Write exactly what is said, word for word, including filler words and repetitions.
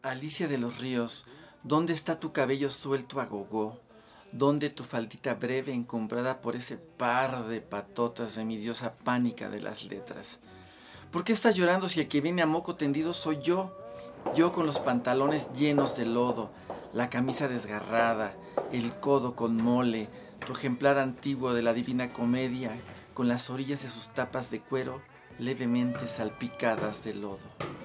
Alicia de los ríos, ¿dónde está tu cabello suelto a gogó? ¿Dónde tu faldita breve encumbrada por ese par de patotas de mi diosa pánica de las letras? ¿Por qué estás llorando si el que viene a moco tendido soy yo? Yo con los pantalones llenos de lodo, la camisa desgarrada, el codo con mole, tu ejemplar antiguo de la Divina Comedia, con las orillas de sus tapas de cuero levemente salpicadas de lodo.